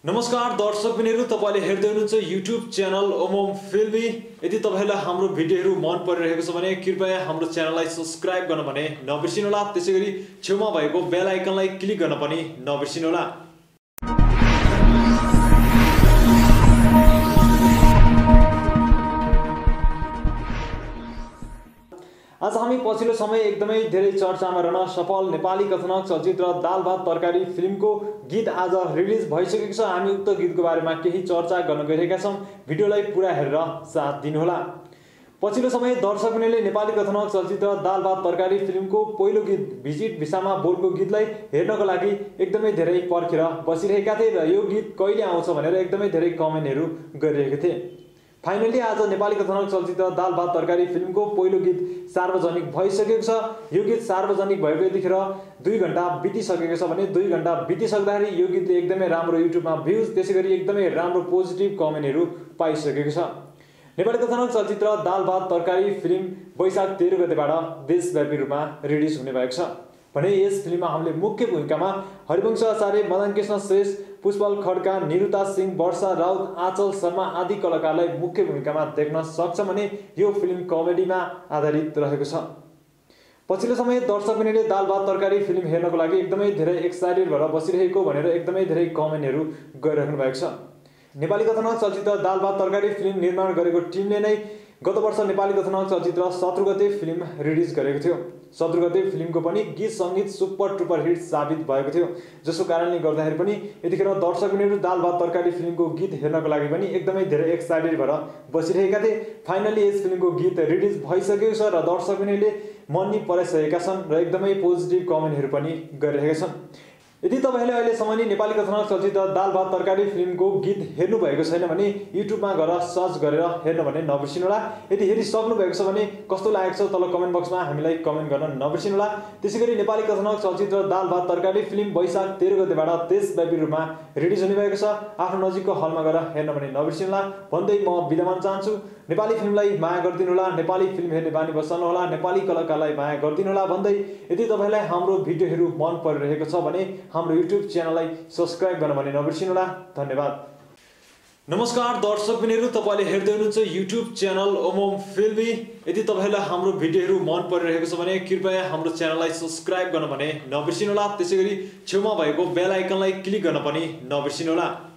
नमस्कार दर्शक बिनहरु, तपाईले हेर्दै हुनुहुन्छ YouTube च्यानल ओमोम फिल्मी। यदि तपाईलाई हाम्रो भिडियोहरु मन परिरहेको छ भने कृपया हाम्रो च्यानललाई सब्स्क्राइब गर्न भने नबिर्सिनुहोला। त्यसैगरी छेउमा भएको बेल आइकनलाई क्लिक गर्न पनि नबिर्सिनुहोला। आज हामी पछिल्लो समय एकदमै धेरै चर्चामा रहन सफल नेपाली कथानक चलचित्र दाल भात तरकारी फिल्मको गीत आज रिलिज भइसकेको छ। हामी उक्त गीतको बारेमा केही चर्चा गर्न गइरहेका छौं। भिडियोलाई पुरा हेरेर साथ दिनुहोला। पछिल्लो समय दर्शकले नेपाली कथानक चलचित्र दाल भात तरकारी फिल्मको पहिलो गीत भिजिट भिसामा बोलको गीतलाई हेर्नको लागि एकदमै धेरै पर्खेर बसिरहेका थिए र यो गीत कहिले आउँछ भनेर एकदमै धेरै कमेन्टहरु गरिरहेका थिए। फाइनली आज नेपाली कथानक चलचित्र दाल भात तरकारी फिल्मको पहिलो गीत सार्वजनिक भइसकेको छ। यो गीत सार्वजनिक भएको यतिखेर 2 घण्टा बितिसकेको छ भने 2 घण्टा बितिसक्दाखेरि यो गीतले एकदमै राम्रो युट्युबमा भ्युज त्यसैगरी एकदमै राम्रो पोजिटिभ कमेन्टहरु पाइसकेको छ। नेपाली कथानक चलचित्र दाल भात तरकारी फिल्म वैशाख 13 गतेबाट देशव्यापी रूपमा रिलिज हुने भएको छ भने यस फिल्ममा हामीले मुख्य भूमिकामा हरिवंश आचार्य, मदन कृष्ण श्रेष्ठ, पुष्पल खड्का, निरुता सिंह, वर्षा राउत, आचल शर्मा आदि कलाकारलाई मुख्य भूमिकामा देख्न सक्छौं भने यो फिल्म कमेडीमा आधारित रहेको छ। पछिल्लो समय दर्शकहरूले दाल भात तरकारी फिल्म हेर्नको लागि एकदमै धेरै एक्साइटेड भएर बसिरहेको भनेर एकदमै धेरै कमेन्टहरु गरिरहनु भएको छ। नेपाली कथानक चलचित्र दाल भात तरकारी फिल्म निर्माण गरेको टिमले नै गत वर्ष नेपाली कथानक चलचित्र शत्रुगते फिल्म रिलिज गरेको थियो। शत्रुगते फिल्मको पनि गीत संगीत सुपर टुपर हिट साबित भएको थियो, जसको कारणले गर्दाखेरि पनि यतिखेर दर्शकहरू दाल भात तरकारी फिल्मको गीत हेर्नको लागि पनि एकदमै धेरै एक्साइटेड भएर बसिरहेका थिए। फाइनली यस फिल्मको गीत रिलिज भइसकेको छ र दर्शकहरूले मनी पराइसकेका छन् र एकदमै पोजिटिभ कमेन्टहरु पनि गरिरहेका छन्। यदि तपाईले अहिलेसम्म नि नेपाली कथानक चलचित्र दाल भात तरकारी फिल्मको गीत हेर्नु भएको छैन भने युट्युबमा गएर सर्च गरेर हेर्न भने नबिर्सिनुहोला। यदि हेरिसक्नु भएको छ भने कस्तो लागेको छ तल कमेन्ट बक्समा हामीलाई कमेन्ट गर्न नबिर्सिनुहोला। त्यसैगरी नेपाली कथानक चलचित्र दाल भात तरकारी फिल्म वैशाख 13 गतेबाट देशव्यापी रूपमा रिलिज हुने भएको छ। आफ्नो नजिकको हलमा गएर हेर्न भने नबिर्सिनुहोला भन्दै म बिदा माग्न चाहन्छु। नेपाली फिल्मलाई माया गर्दिनुहोला, नेपाली फिल्म हेर्ने बानी बसाल्नुहोला, नेपाली कलाकारलाई माया गर्दिनुहोला भन्दै यदि तपाईलाई हाम्रो भिडियोहरु मन परिरहेको छ भने हाम्रो YouTube च्यानललाई सब्स्क्राइब गर्न भने नबिर्सिनुहोला। धन्यवाद। नमस्कार दर्शक बिनहरु, तपाईले हेर्दै हुनुहुन्छ YouTube च्यानल ओमोम फिल्मी। यदि तपाईलाई हाम्रो भिडियोहरु मन परिरहेको छ भने कृपया हाम्रो च्यानललाई सब्स्क्राइब गर्न भने नबिर्सिनुहोला। त्यसैगरी छेउमा भएको बेल आइकनलाई क्लिक गर्न पनि नबिर्सिनुहोला।